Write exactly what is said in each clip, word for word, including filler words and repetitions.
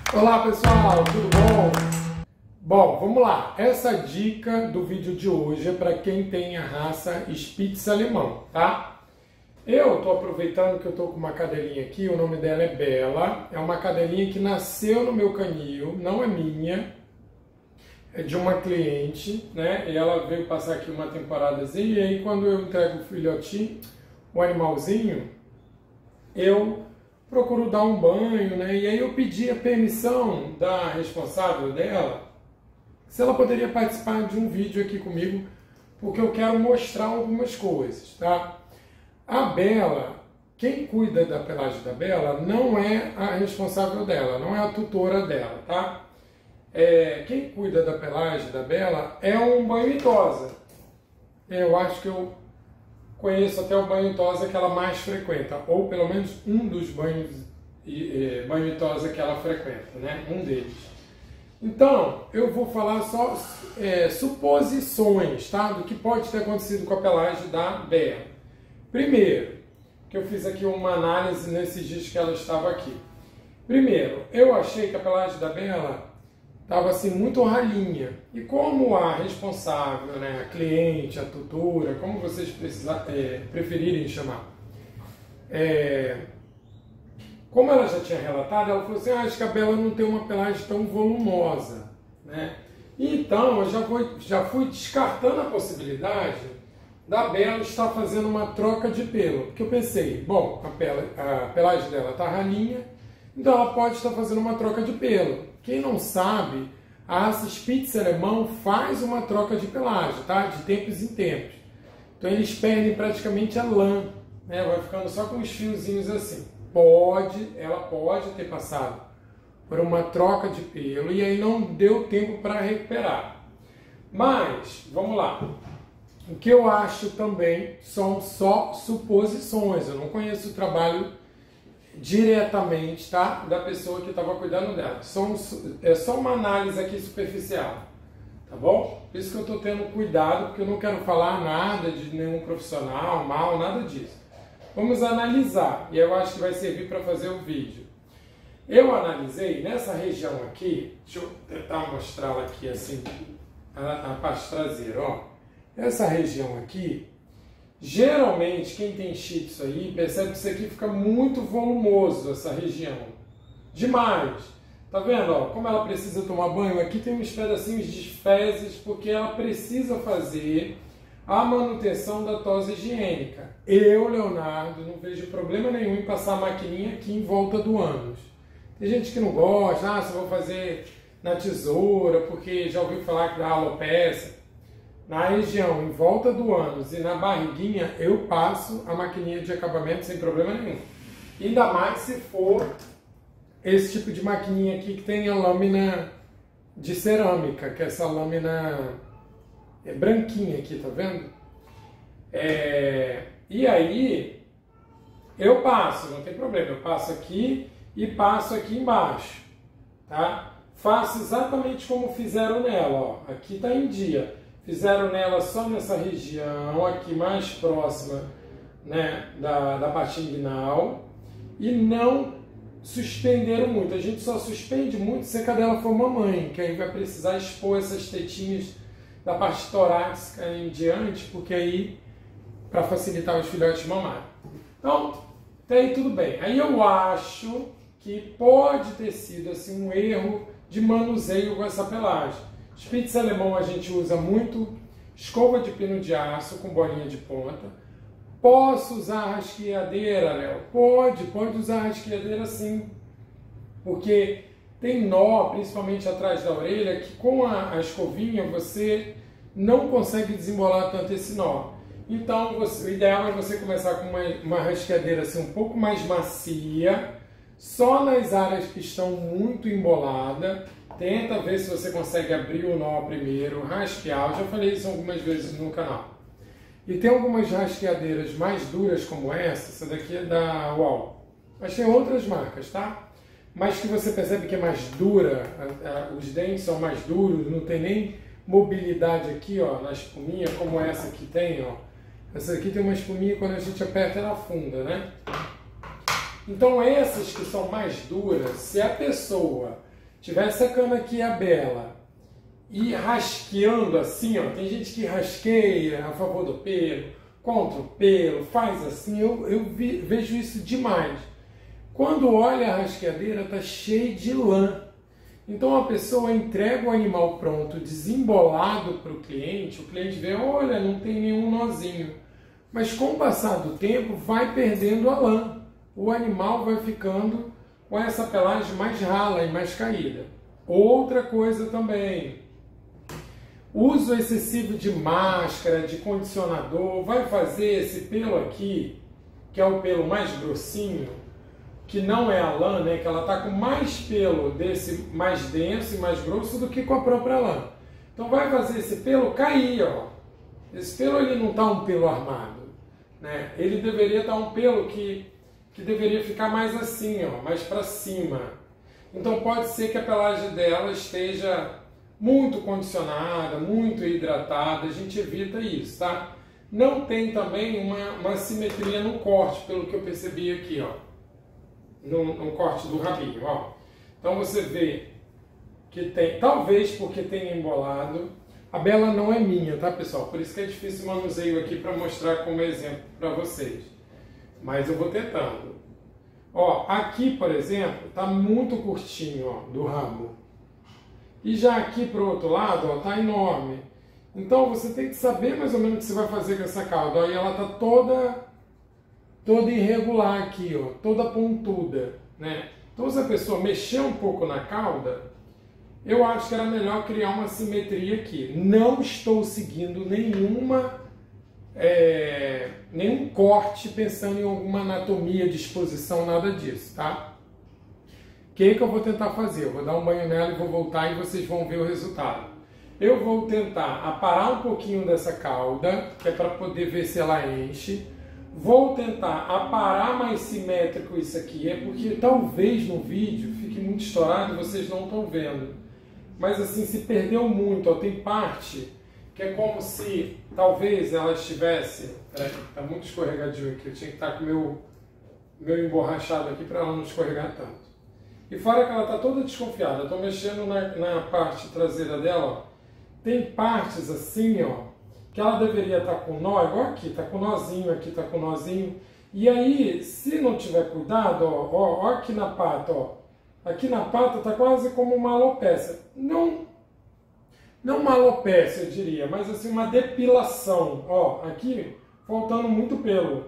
Olá pessoal, tudo bom? Bom, vamos lá. Essa dica do vídeo de hoje é para quem tem a raça Spitz alemão, tá? Eu estou aproveitando que eu estou com uma cadelinha aqui, o nome dela é Bela. É uma cadelinha que nasceu no meu canil, não é minha, é de uma cliente, né? E ela veio passar aqui uma temporadazinha, e aí quando eu entrego o filhotinho, o animalzinho, eu procuro dar um banho, né? E aí eu pedi a permissão da responsável dela se ela poderia participar de um vídeo aqui comigo, porque eu quero mostrar algumas coisas, tá? A Bela, quem cuida da pelagem da Bela não é a responsável dela, não é a tutora dela, tá? É, quem cuida da pelagem da Bela é um banho e tosa. Eu acho que eu conheço até o banho e tosa que ela mais frequenta, ou pelo menos um dos banhos e, e, banho e tosa que ela frequenta, né? Um deles. Então, eu vou falar só é, suposições, tá? Do que pode ter acontecido com a pelagem da Bela. Primeiro, que eu fiz aqui uma análise nesses dias que ela estava aqui. Primeiro, eu achei que a pelagem da Bela estava assim muito ralinha. E como a responsável, né, a cliente, a tutora, como vocês precisar, é, preferirem chamar, é, como ela já tinha relatado, ela falou assim, ah, acho que a Bela não tem uma pelagem tão volumosa, né? Então eu já fui, já fui descartando a possibilidade da Bela estar fazendo uma troca de pelo. Porque eu pensei, bom, a, pela, a pelagem dela está ralinha, então ela pode estar fazendo uma troca de pelo. Quem não sabe, a raça Spitz alemão faz uma troca de pelagem, tá? De tempos em tempos. Então eles perdem praticamente a lã, né? Vai ficando só com os fiozinhos assim. Pode, ela pode ter passado por uma troca de pelo e aí não deu tempo para recuperar. Mas, vamos lá. O que eu acho também são só suposições. Eu não conheço o trabalho diretamente, tá, da pessoa que estava cuidando dela. São, é só uma análise aqui superficial, tá bom? Por isso que eu estou tendo cuidado, porque eu não quero falar nada de nenhum profissional, mal, nada disso. Vamos analisar, e eu acho que vai servir para fazer o vídeo. Eu analisei nessa região aqui, deixa eu tentar mostrá-la aqui assim, a, a parte traseira, ó. Essa região aqui, geralmente, quem tem Shih Tzu aí, percebe que isso aqui fica muito volumoso, essa região. Demais. Tá vendo? Ó, como ela precisa tomar banho, aqui tem uns pedacinhos de fezes, porque ela precisa fazer a manutenção da tosa higiênica. Eu, Leonardo, não vejo problema nenhum em passar a maquininha aqui em volta do ânus. Tem gente que não gosta, ah, só vou fazer na tesoura, porque já ouviu falar que dá alopecia. Na região, em volta do ânus e na barriguinha, eu passo a maquininha de acabamento sem problema nenhum. Ainda mais se for esse tipo de maquininha aqui que tem a lâmina de cerâmica, que é essa lâmina é branquinha aqui, tá vendo? É, e aí, eu passo, não tem problema, eu passo aqui e passo aqui embaixo, tá? Faço exatamente como fizeram nela, ó. Aqui tá em dia. Fizeram nela só nessa região, aqui mais próxima, né, da, da parte inguinal, e não suspenderam muito. A gente só suspende muito se a cadela for mamãe, que aí vai precisar expor essas tetinhas da parte torácica em diante, porque aí, para facilitar os filhotes mamarem. Então, até aí tudo bem. Aí eu acho que pode ter sido assim, um erro de manuseio com essa pelagem. Spitz alemão a gente usa muito escova de pino de aço com bolinha de ponta. Posso usar rasqueadeira, Léo? Pode, pode usar rasqueadeira sim. Porque tem nó, principalmente atrás da orelha, que com a, a escovinha você não consegue desembolar tanto esse nó. Então você, o ideal é você começar com uma, uma rasqueadeira assim, um pouco mais macia, só nas áreas que estão muito emboladas. Tenta ver se você consegue abrir o nó primeiro, rasquear. Eu já falei isso algumas vezes no canal. E tem algumas rasqueadeiras mais duras como essa. Essa daqui é da Uau. Mas tem outras marcas, tá? Mas que você percebe que é mais dura, os dentes são mais duros, não tem nem mobilidade aqui, ó, na espuminha, como essa aqui tem, ó. Essa aqui tem uma espuminha, quando a gente aperta ela afunda, né? Então essas que são mais duras, se a pessoa estiver secando aqui a Bela e rasqueando assim, ó, tem gente que rasqueia a favor do pelo, contra o pelo, faz assim, eu, eu vi, vejo isso demais. Quando olha a rasqueadeira, está cheia de lã. Então a pessoa entrega o animal pronto, desembolado para o cliente, o cliente vê, olha, não tem nenhum nozinho. Mas com o passar do tempo, vai perdendo a lã. O animal vai ficando com essa pelagem mais rala e mais caída. Outra coisa também, uso excessivo de máscara, de condicionador, vai fazer esse pelo aqui, que é o pelo mais grossinho, que não é a lã, né? Que ela está com mais pelo desse mais denso e mais grosso do que com a própria lã. Então vai fazer esse pelo cair, ó. Esse pelo ele não está um pelo armado, né? Ele deveria estar um pelo que, que deveria ficar mais assim, ó, mais para cima. Então pode ser que a pelagem dela esteja muito condicionada, muito hidratada, a gente evita isso, tá? Não tem também uma, uma simetria no corte, pelo que eu percebi aqui, ó. No, no corte do rabinho, ó. Então você vê que tem, talvez porque tenha embolado. A Bela não é minha, tá, pessoal? Por isso que é difícil o manuseio aqui para mostrar como exemplo para vocês. Mas eu vou tentando. Ó, aqui, por exemplo, tá muito curtinho, ó, do rabo. E já aqui pro outro lado, ó, tá enorme. Então você tem que saber mais ou menos o que você vai fazer com essa cauda. Aí ela tá toda toda irregular aqui, ó, toda pontuda, né? Então se a pessoa mexer um pouco na cauda, eu acho que era melhor criar uma simetria aqui. Não estou seguindo nenhuma, é, nenhum corte pensando em alguma anatomia, disposição, nada disso, tá? O que, que eu vou tentar fazer? Eu vou dar um banho nela e vou voltar e vocês vão ver o resultado. Eu vou tentar aparar um pouquinho dessa cauda, que é para poder ver se ela enche. Vou tentar aparar mais simétrico isso aqui, é porque talvez no vídeo fique muito estourado e vocês não estão vendo. Mas assim, se perdeu muito, ó, tem parte que é como se talvez ela estivesse... Peraí, tá muito escorregadio aqui, eu tinha que estar com o meu, meu emborrachado aqui para ela não escorregar tanto. E fora que ela está toda desconfiada, eu estou mexendo na, na parte traseira dela, ó, tem partes assim, ó, que ela deveria estar com nó, igual aqui, está com nozinho, aqui está com nozinho. E aí, se não tiver cuidado, ó, ó, ó aqui na pata, ó, aqui na pata está quase como uma alopecia. Não, não uma alopecia, eu diria, mas assim uma depilação. Ó, aqui faltando muito pelo,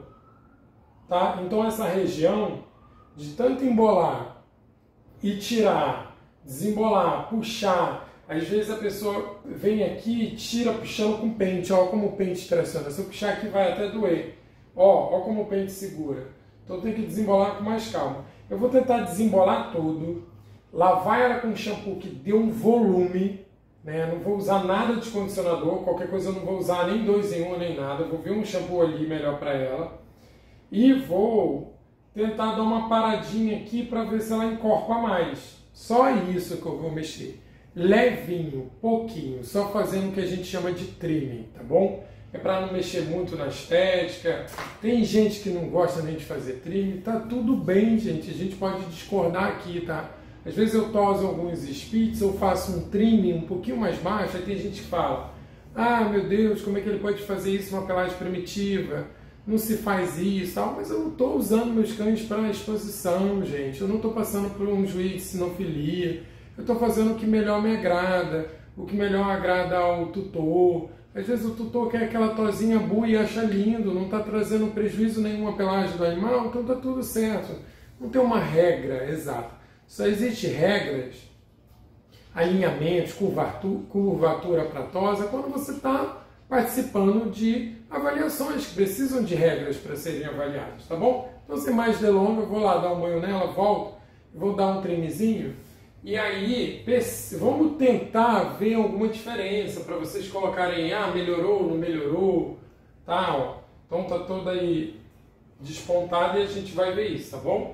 tá? Então essa região de tanto embolar e tirar, desembolar, puxar. Às vezes a pessoa vem aqui e tira puxando com pente, ó como o pente traciona. Se eu puxar aqui vai até doer. Ó, ó como o pente segura. Então tem que desembolar com mais calma. Eu vou tentar desembolar tudo, lavar ela com um shampoo que dê um volume, né? Não vou usar nada de condicionador, qualquer coisa eu não vou usar nem dois em um nem nada. Eu vou ver um shampoo ali melhor para ela. E vou tentar dar uma paradinha aqui para ver se ela encorpa mais. Só isso que eu vou mexer. Levinho, pouquinho, só fazendo o que a gente chama de trimming, tá bom? É para não mexer muito na estética. Tem gente que não gosta nem de fazer trimming, tá tudo bem, gente, a gente pode discordar aqui, tá? Às vezes eu toso alguns spits, eu faço um trimming um pouquinho mais baixo, aí tem gente que fala, ah, meu Deus, como é que ele pode fazer isso numa pelagem primitiva? Não se faz isso, tal, mas eu não estou usando meus cães para exposição, gente, eu não estou passando por um juiz de sinofilia. Eu estou fazendo o que melhor me agrada, o que melhor agrada ao tutor. Às vezes o tutor quer aquela tosinha boa e acha lindo, não está trazendo prejuízo nenhum à pelagem do animal, então está tudo certo. Não tem uma regra exata. Só existem regras, alinhamentos, curvatura, curvatura para tosa, quando você está participando de avaliações que precisam de regras para serem avaliadas, tá bom? Então, sem mais delongas, eu vou lá dar um banho nela, volto, vou dar um trimezinho. E aí, vamos tentar ver alguma diferença para vocês colocarem, ah, melhorou, não melhorou, tá? Ó. Então tá toda aí despontada e a gente vai ver isso, tá bom?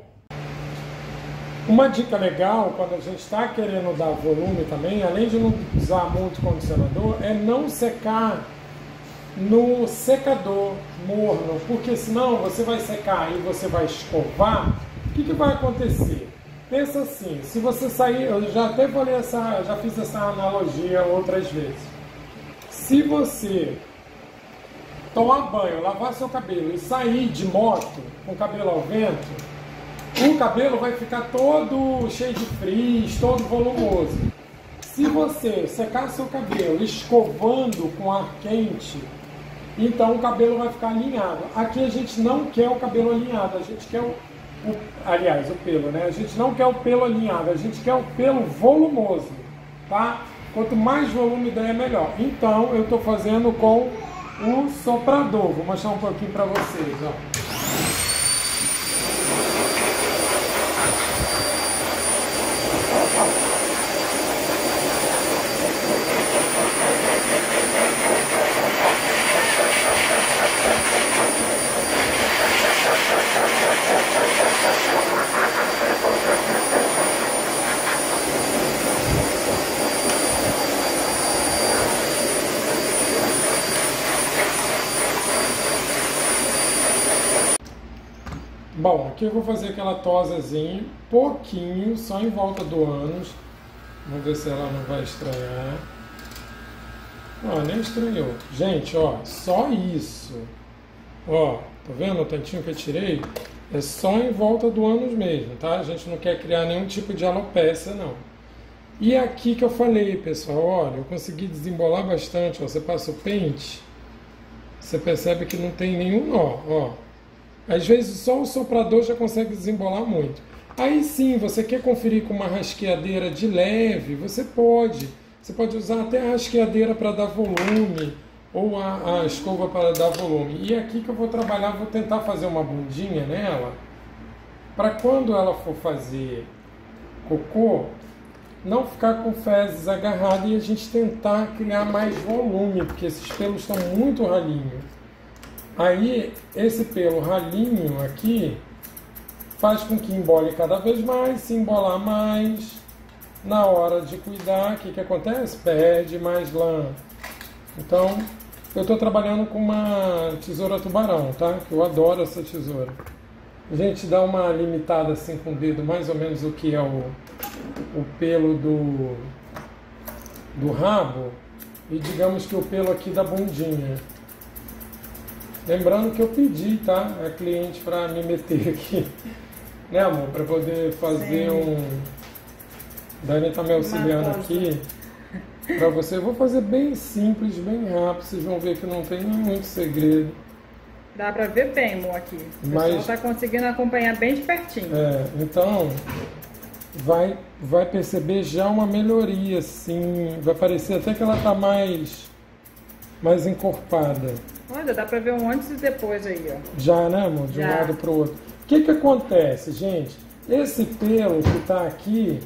Uma dica legal, quando a gente está querendo dar volume também, além de não usar muito condicionador, é não secar no secador morno, porque senão você vai secar e você vai escovar, o que, que vai acontecer? pensa assim, se você sair, eu já até falei essa, já fiz essa analogia outras vezes. Se você tomar banho, lavar seu cabelo e sair de moto com o cabelo ao vento, o cabelo vai ficar todo cheio de frizz, todo volumoso. Se você secar seu cabelo escovando com ar quente, então o cabelo vai ficar alinhado. Aqui a gente não quer o cabelo alinhado, a gente quer o, o aliás, o pelo, né? A gente não quer o pelo alinhado, a gente quer o pelo volumoso, tá? Quanto mais volume der, é melhor. Então eu estou fazendo com o soprador. Vou mostrar um pouquinho para vocês, ó. Bom, aqui eu vou fazer aquela tosazinha, pouquinho, só em volta do ânus. Vamos ver se ela não vai estranhar. Ó, nem estranhou. Gente, ó, só isso. Ó, tá vendo o tantinho que eu tirei? É só em volta do ânus mesmo, tá? A gente não quer criar nenhum tipo de alopecia, não. E aqui que eu falei, pessoal, olha, eu consegui desembolar bastante, ó. Você passa o pente, você percebe que não tem nenhum nó, ó. Às vezes só o soprador já consegue desembolar muito. Aí sim, você quer conferir com uma rasqueadeira de leve, você pode. Você pode usar até a rasqueadeira para dar volume, ou a, a escova para dar volume. E aqui que eu vou trabalhar, vou tentar fazer uma bundinha nela, para quando ela for fazer cocô, não ficar com fezes agarradas e a gente tentar criar mais volume, porque esses pelos estão muito ralinhos. Aí, esse pelo ralinho aqui faz com que embole cada vez mais, se embolar mais, na hora de cuidar, o que, que acontece? Perde mais lã. Então, eu estou trabalhando com uma tesoura tubarão, tá? Que eu adoro essa tesoura. A gente dá uma limitada assim com o dedo, mais ou menos o que é o, o pelo do, do rabo, e digamos que o pelo aqui da bundinha. Lembrando que eu pedi, tá, a cliente para me meter aqui, né, amor, para poder fazer Sim. um... Dani tá me auxiliando aqui para você. Eu vou fazer bem simples, bem rápido, vocês vão ver que não tem muito segredo. Dá para ver bem, amor, aqui. O Mas, pessoal tá conseguindo acompanhar bem de pertinho. É, então vai, vai perceber já uma melhoria, sim. Vai parecer até que ela tá mais, mais encorpada. Olha, dá pra ver um antes e depois aí, ó. Já, né, amor? De Já. um lado pro outro. O que que acontece, gente? Esse pelo que tá aqui,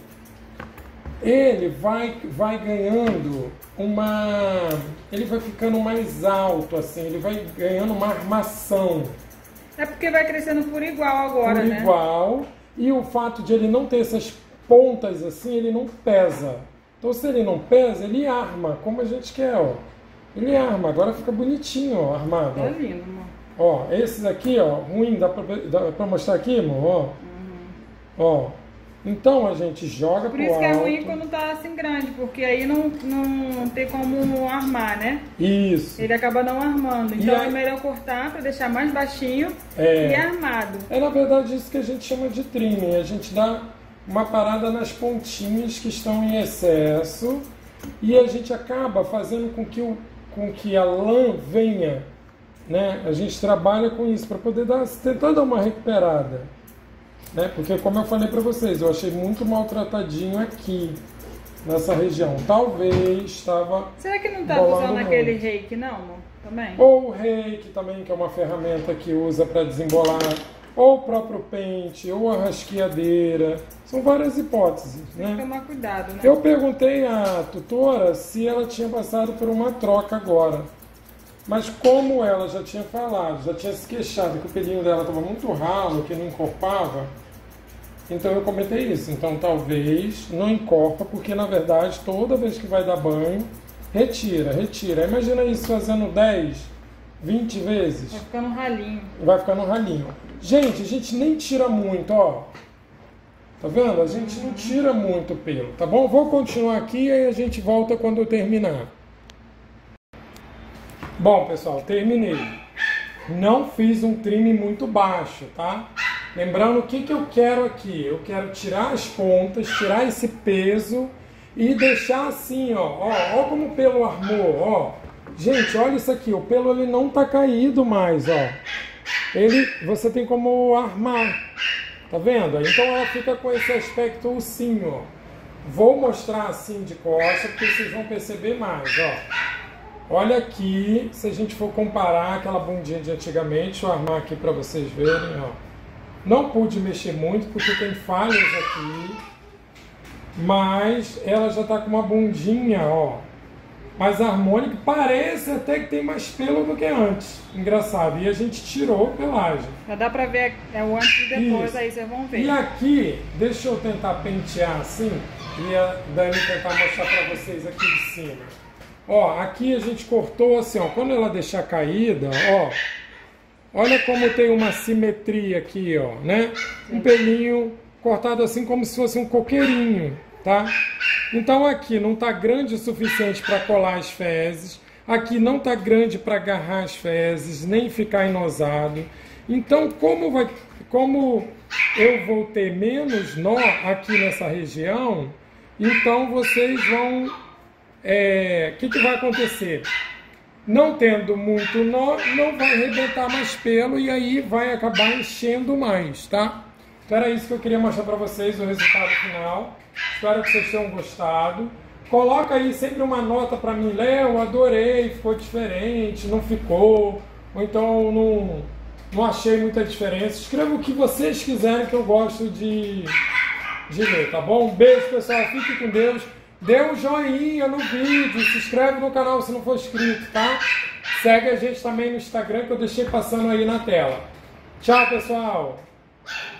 ele vai, vai ganhando uma... Ele vai ficando mais alto, assim. Ele vai ganhando uma armação. É porque vai crescendo por igual agora, por né? Por igual. E o fato de ele não ter essas pontas assim, ele não pesa. Então, se ele não pesa, ele arma, como a gente quer, ó. Ele arma, agora fica bonitinho, ó, armado. Tá lindo, amor. Ó, esses aqui, ó, ruim, dá pra, dá pra mostrar aqui, amor? Ó. Uhum. Ó. Então a gente joga pro alto. Por isso que é ruim quando tá assim grande, porque aí não, não tem como armar, né? Isso. Ele acaba não armando. Então aí... é melhor cortar pra deixar mais baixinho é... e armado. É na verdade isso que a gente chama de trimming. A gente dá uma parada nas pontinhas que estão em excesso e a gente acaba fazendo com que o com que a lã venha, né? A gente trabalha com isso para poder dar, tentar dar uma recuperada, né? Porque como eu falei para vocês, eu achei muito maltratadinho aqui nessa região. Talvez estava. Será que não está usando muito. Aquele reiki não, amor? Também? Ou o reiki também, que é uma ferramenta que usa para desembolar, ou o próprio pente, ou a rasqueadeira. São várias hipóteses, Tem né? que tomar cuidado, né? Eu perguntei à tutora se ela tinha passado por uma troca agora. Mas como ela já tinha falado, já tinha se queixado que o pelinho dela estava muito ralo, que não encorpava, então eu comentei isso. Então talvez não encorpa, porque na verdade toda vez que vai dar banho, retira, retira. Imagina isso fazendo dez, vinte vezes. Vai ficar no ralinho. Vai ficar no ralinho. Gente, a gente nem tira muito, ó. Tá vendo? A gente não tira muito pelo, tá bom? Vou continuar aqui e aí a gente volta quando eu terminar. Bom, pessoal, terminei. Não fiz um trim muito baixo, tá? Lembrando o que, que eu quero aqui. Eu quero tirar as pontas, tirar esse peso e deixar assim, ó. Ó, ó como o pelo armou, ó. Gente, olha isso aqui. O pelo ele não tá caído mais, ó. Ele, você tem como armar. Tá vendo? Então ela fica com esse aspecto ursinho, ó. Vou mostrar assim de costa, porque vocês vão perceber mais, ó. Olha aqui, se a gente for comparar aquela bundinha de antigamente, deixa eu armar aqui para vocês verem, ó. Não pude mexer muito porque tem falhas aqui, mas ela já tá com uma bundinha, ó, mais harmônica, parece até que tem mais pelo do que antes. Engraçado, e a gente tirou pelagem. Já dá pra ver é o antes e depois. Isso. Aí vocês vão ver. E aqui, deixa eu tentar pentear assim, e a Dani tentar mostrar para vocês aqui de cima. Ó, aqui a gente cortou assim, ó, quando ela deixar caída, ó, olha como tem uma simetria aqui, ó, né? Um pelinho cortado assim como se fosse um coqueirinho, tá? Então aqui não tá grande o suficiente para colar as fezes, aqui não tá grande para agarrar as fezes, nem ficar enosado. Então como vai, como eu vou ter menos nó aqui nessa região, então vocês vão É, que, que vai acontecer? Não tendo muito nó, não vai arrebentar mais pelo e aí vai acabar enchendo mais, tá? Então era isso que eu queria mostrar para vocês, o resultado final. Espero que vocês tenham gostado. Coloca aí sempre uma nota para mim, Léo, adorei, ficou diferente, não ficou, ou então não, não achei muita diferença. Escreva o que vocês quiserem que eu gosto de, de ler, tá bom? Um beijo, pessoal, fique com Deus. Dê um joinha no vídeo, se inscreve no canal se não for inscrito, tá? Segue a gente também no Instagram que eu deixei passando aí na tela. Tchau, pessoal!